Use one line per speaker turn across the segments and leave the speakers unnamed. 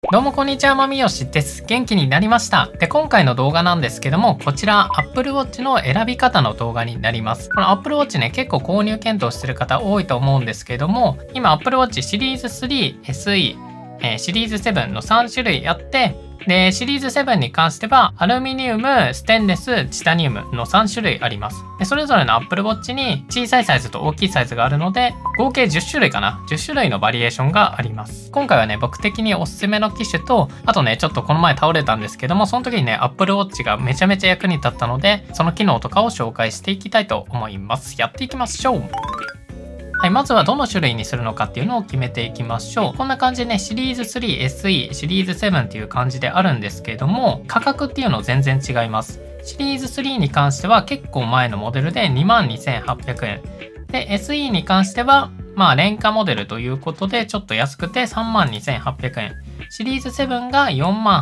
どうもこんにちは、まみよしです。元気になりました。で、今回の動画なんですけども、こちら Apple Watch の選び方の動画になります。この Apple Watch ね、結構購入検討してる方多いと思うんですけども、今 Apple Watch シリーズ3、SE、シリーズ7の3種類あって、で、シリーズ7に関しては、アルミニウム、ステンレス、チタニウムの3種類あります。で、それぞれの Apple Watch に小さいサイズと大きいサイズがあるので、合計10種類かな ?10 種類のバリエーションがあります。今回はね、僕的におすすめの機種と、あとね、ちょっとこの前倒れたんですけども、その時にね、Apple Watch がめちゃめちゃ役に立ったので、その機能とかを紹介していきたいと思います。やっていきましょう。はい、まずはどの種類にするのかっていうのを決めていきましょう。こんな感じでね、シリーズ3、SE、シリーズ7っていう感じであるんですけれども、価格っていうの全然違います。シリーズ3に関しては結構前のモデルで 22,800 円。で、SE に関しては、廉価モデルということでちょっと安くて 32,800 円。シリーズ7が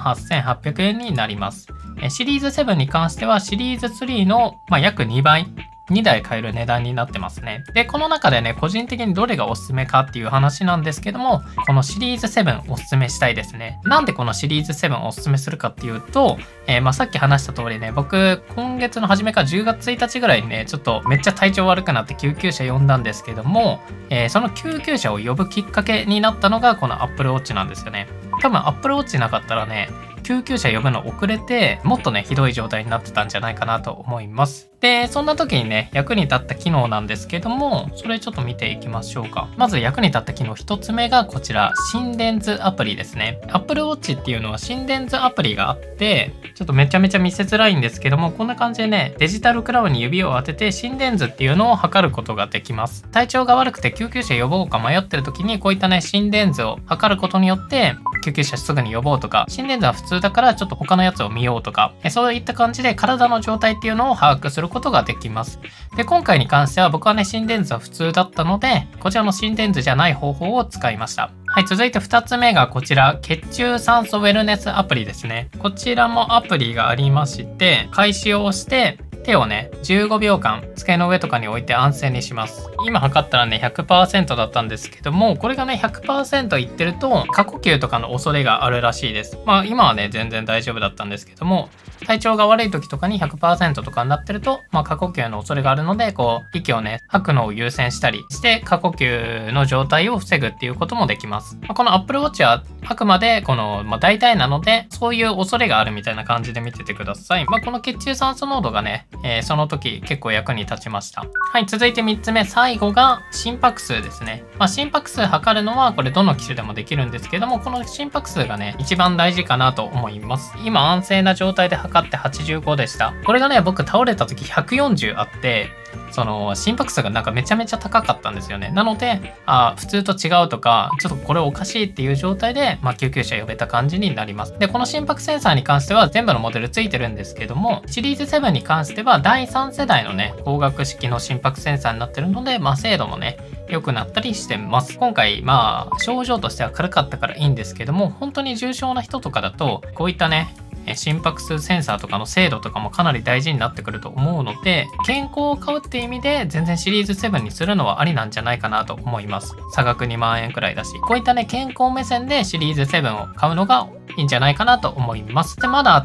48,800 円になります。シリーズ7に関してはシリーズ3の、約2倍。2台買える値段になってますね。で、この中でね、個人的にどれがおすすめかっていう話なんですけども、このシリーズ7おすすめしたいですね。なんでこのシリーズ7をおすすめするかっていうと、さっき話した通りね、僕、今月の初めから10月1日ぐらいにね、ちょっとめっちゃ体調悪くなって救急車呼んだんですけども、その救急車を呼ぶきっかけになったのがこの Apple Watch なんですよね。多分 Apple Watch なかったらね、救急車呼ぶの遅れて、もっとね、ひどい状態になってたんじゃないかなと思います。で、そんな時にね、役に立った機能なんですけども、それちょっと見ていきましょうか。まず役に立った機能1つ目がこちら、心電図アプリですね。Apple Watch っていうのは心電図アプリがあって、ちょっとめちゃめちゃ見せづらいんですけども、こんな感じでね、デジタルクラウンに指を当てて心電図っていうのを測ることができます。体調が悪くて救急車呼ぼうか迷ってる時に、こういったね、心電図を測ることによって、救急車すぐに呼ぼうとか、心電図は普通だからちょっと他のやつを見ようとか、そういった感じで体の状態っていうのを把握することができます。で、今回に関しては僕はね、心電図は普通だったので、こちらの心電図じゃない方法を使いました。はい、続いて2つ目がこちら、血中酸素ウェルネスアプリですね。こちらもアプリがありまして、開始を押して、手をね、15秒間机の上とかに置いて安静にします。今測ったらね、100% だったんですけども、これがね、100% いってると、過呼吸とかの恐れがあるらしいです。今はね、全然大丈夫だったんですけども、体調が悪い時とかに 100% とかになってると、過呼吸の恐れがあるので、息をね、吐くのを優先したりして、過呼吸の状態を防ぐっていうこともできます。この Apple Watch はあくまで、大体なので、そういう恐れがあるみたいな感じで見ててください。この血中酸素濃度がね、その時結構役に立ちました。はい、続いて3つ目、最後が心拍数ですね。心拍数測るのはこれどの機種でもできるんですけども、この心拍数がね、一番大事かなと思います。今安静な状態で測って85でした。これがね、僕倒れた時140あって、心拍数がなんかめちゃめちゃ高かったんですよね。なので、普通と違うとか、ちょっとこれおかしいっていう状態で、救急車呼べた感じになります。で、この心拍センサーに関しては全部のモデルついてるんですけども、シリーズ7に関しては第3世代のね、光学式の心拍センサーになってるので、精度もね、良くなったりしてます。今回、症状としては軽かったからいいんですけども、本当に重症な人とかだと、こういったね、心拍数センサーとかの精度とかもかなり大事になってくると思うので、健康を買うっていう意味で全然シリーズ7にするのはありなんじゃないかなと思います。差額2万円くらいだし、こういったね、健康目線でシリーズ7を買うのがいいんじゃないかなと思います。で、まだあって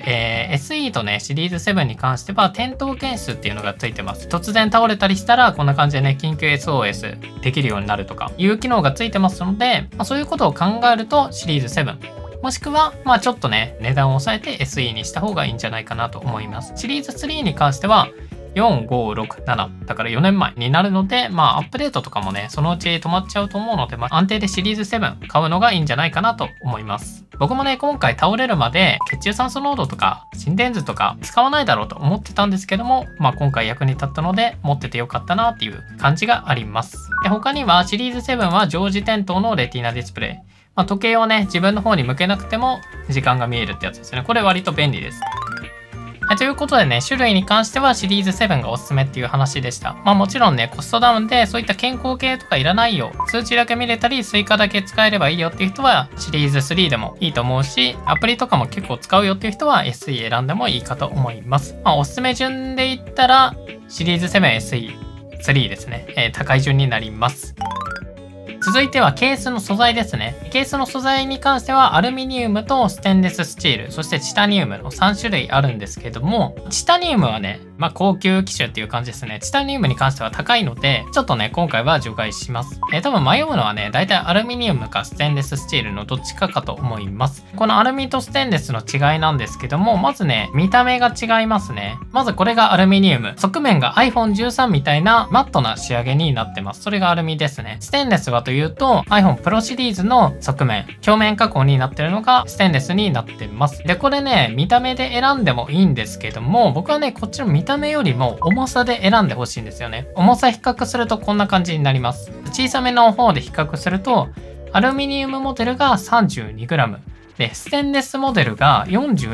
、SE とね、シリーズ7に関しては転倒検出っていうのがついてます。突然倒れたりしたら、こんな感じでね、緊急 SOS できるようになるとかいう機能がついてますので、そういうことを考えるとシリーズ7。もしくは、ちょっとね、値段を抑えて SE にした方がいいんじゃないかなと思います。シリーズ3に関しては、4、5、6、7だから4年前になるので、アップデートとかもね、そのうち止まっちゃうと思うので、安定でシリーズ7買うのがいいんじゃないかなと思います。僕もね、今回倒れるまで血中酸素濃度とか心電図とか使わないだろうと思ってたんですけども、今回役に立ったので持っててよかったなっていう感じがあります。で、他にはシリーズ7は常時点灯のレティナディスプレイ。時計をね、自分の方に向けなくても時間が見えるってやつですね。これ割と便利です。はい、ということでね、種類に関してはシリーズ7がおすすめっていう話でした。もちろんね、コストダウンでそういった健康系とかいらないよ、通知だけ見れたり、スイカだけ使えればいいよっていう人はシリーズ3でもいいと思うし、アプリとかも結構使うよっていう人は SE 選んでもいいかと思います。おすすめ順で言ったら、シリーズ7 SE3 ですね。高い順になります。 続いてはケースの素材ですね。ケースの素材に関してはアルミニウムとステンレススチール、そしてチタニウムの3種類あるんですけども、チタニウムはね、高級機種っていう感じですね。チタニウムに関しては高いので、ちょっとね、今回は除外します。多分迷うのはね、だいたいアルミニウムかステンレススチールのどっちかかと思います。このアルミとステンレスの違いなんですけども、まずね、見た目が違いますね。まずこれがアルミニウム。側面が iPhone 13みたいなマットな仕上げになってます。それがアルミですね。ステンレスはというと、iPhone Pro シリーズの側面、表面加工になってるのがステンレスになってます。で、これね、見た目で選んでもいいんですけども、僕はね、こっちの見た目よりも重さで選んでほしいんですよね。重さ比較するとこんな感じになります。小さめの方で比較すると、アルミニウムモデルが 32g。で、ステンレスモデルが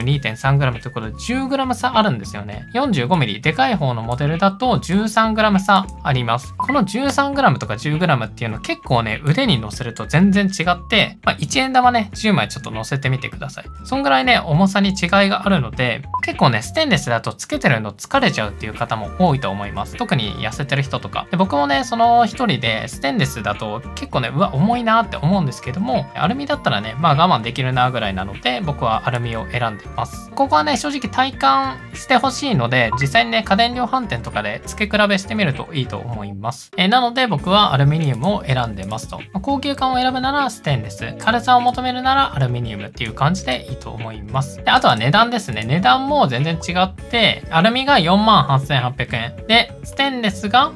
42.3g ということで 10g 差あるんですよね。45mm でかい方のモデルだと 13g 差あります。この 13g とか 10g っていうの結構ね、腕に乗せると全然違って、1円玉ね、10枚ちょっと乗せてみてください。そんぐらいね、重さに違いがあるので、結構ね、ステンレスだとつけてるの疲れちゃうっていう方も多いと思います。特に痩せてる人とか。で、僕もね、その一人でステンレスだと結構ね、うわ、重いなって思うんですけども、アルミだったらね、我慢できるなぐらいなので、僕はアルミを選んでます。ここはね、正直体感してほしいので、実際にね、家電量販店とかで付け比べしてみるといいと思います。なので僕はアルミニウムを選んでますと。高級感を選ぶならステンレス、軽さを求めるならアルミニウムっていう感じでいいと思います。で、あとは値段ですね。値段も全然違って、アルミが 48,800 円。で、ステンレスが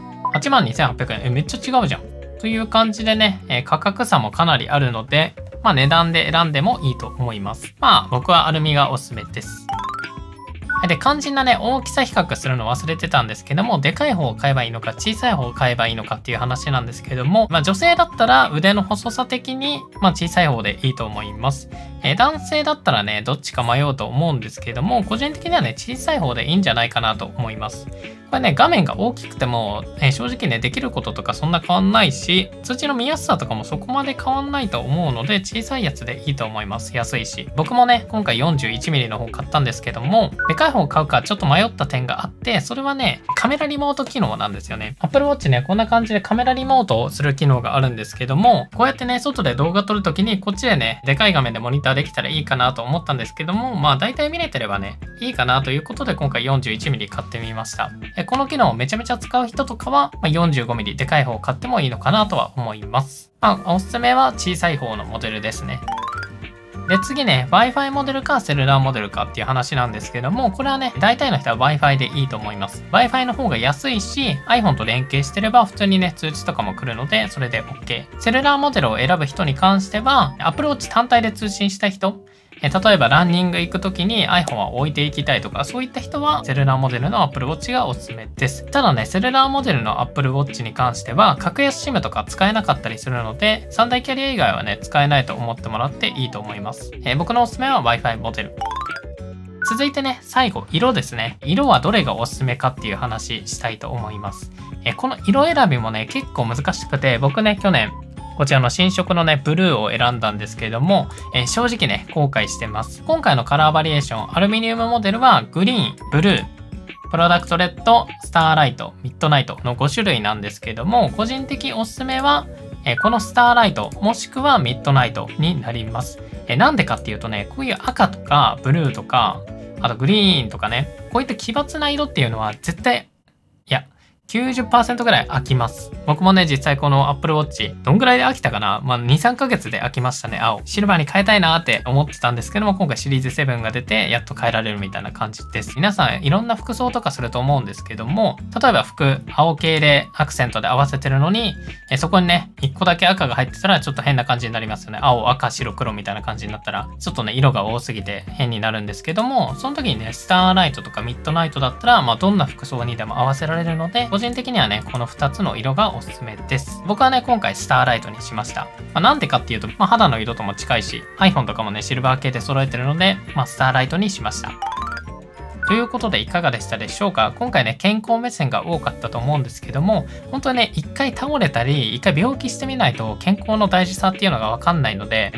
82,800 円。めっちゃ違うじゃん。という感じでね、価格差もかなりあるので、値段で選んでもいいと思います。僕はアルミがおすすめです。で、肝心なね、大きさ比較するの忘れてたんですけども、でかい方を買えばいいのか、小さい方を買えばいいのかっていう話なんですけども、女性だったら腕の細さ的に、小さい方でいいと思います。男性だったらね、どっちか迷うと思うんですけども、個人的にはね、小さい方でいいんじゃないかなと思います。これね、画面が大きくても、正直ね、できることとかそんな変わんないし、通知の見やすさとかもそこまで変わんないと思うので、小さいやつでいいと思います。安いし。僕もね、今回 41mm の方買ったんですけども、でかい方を買うかちょっと迷った点があって、それはね、カメラリモート機能なんですよね。Apple Watch ね、こんな感じでカメラリモートをする機能があるんですけども、こうやってね、外で動画撮るときに、こっちでね、でかい画面でモニターできたらいいかなと思ったんですけども、大体見れてればね、いいかなということで今回 41mm 買ってみました。この機能をめちゃめちゃ使う人とかは、45mm でかい方を買ってもいいのかなとは思います。おすすめは小さい方のモデルですね。で、次ね、Wi-Fi モデルかセルラーモデルかっていう話なんですけども、これはね、大体の人は Wi-Fi でいいと思います。Wi-Fi の方が安いし、iPhone と連携してれば普通にね、通知とかも来るので、それで OK。セルラーモデルを選ぶ人に関しては、Apple Watch 単体で通信したい人、例えばランニング行くときに iPhone は置いていきたいとか、そういった人はセルラーモデルの Apple Watch がおすすめです。ただね、セルラーモデルの Apple Watch に関しては、格安 SIM とか使えなかったりするので、3大キャリア以外はね、使えないと思ってもらっていいと思います。僕のおすすめは Wi-Fi モデル。続いてね、最後、色ですね。色はどれがおすすめかっていう話したいと思います。この色選びもね、結構難しくて、僕ね、去年、こちらの新色のね、ブルーを選んだんですけれども、正直ね、後悔してます。今回のカラーバリエーション、アルミニウムモデルはグリーン、ブルー、プロダクトレッド、スターライト、ミッドナイトの5種類なんですけども、個人的おすすめは、このスターライト、もしくはミッドナイトになります。なんでかっていうとね、こういう赤とかブルーとか、あとグリーンとかね、こういった奇抜な色っていうのは絶対、90% ぐらい飽きます。僕もね、実際この Apple Watch、どんぐらいで飽きたかな2、3ヶ月で飽きましたね。青。シルバーに変えたいなって思ってたんですけども、今回シリーズ7が出て、やっと変えられるみたいな感じです。皆さん、いろんな服装とかすると思うんですけども、例えば服、青系でアクセントで合わせてるのに、そこにね、1個だけ赤が入ってたら、ちょっと変な感じになりますよね。青、赤、白、黒みたいな感じになったら、ちょっとね、色が多すぎて変になるんですけども、その時にね、スターライトとかミッドナイトだったら、どんな服装にでも合わせられるので、個人的にはね、この2つの色がおすすめです。僕はね、今回スターライトにしました。なんでかっていうと、肌の色とも近いし、iPhone とかもね、シルバー系で揃えてるので、スターライトにしました。ということでいかがでしたでしょうか。今回ね、健康目線が多かったと思うんですけども、本当にね、一回倒れたり、一回病気してみないと健康の大事さっていうのがわかんないので、一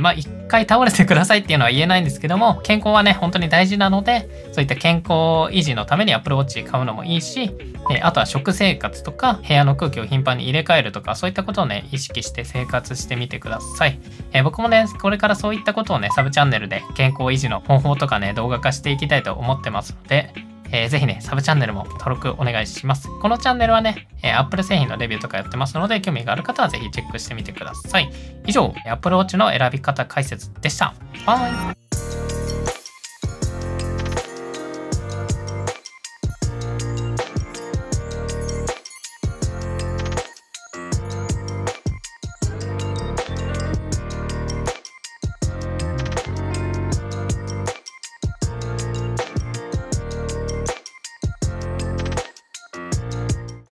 回倒れてくださいっていうのは言えないんですけども、健康はね、本当に大事なので、そういった健康維持のために Apple Watch 買うのもいいし、あとは食生活とか部屋の空気を頻繁に入れ替えるとか、そういったことをね、意識して生活してみてください。僕もね、これからそういったことをね、サブチャンネルで健康維持の方法とかね、動画化していきたいと思ってますので、ぜひね、サブチャンネルも登録お願いします。このチャンネルはね、Apple 製品のレビューとかやってますので、興味がある方はぜひチェックしてみてください。以上、Apple Watch の選び方解説でした。バイ。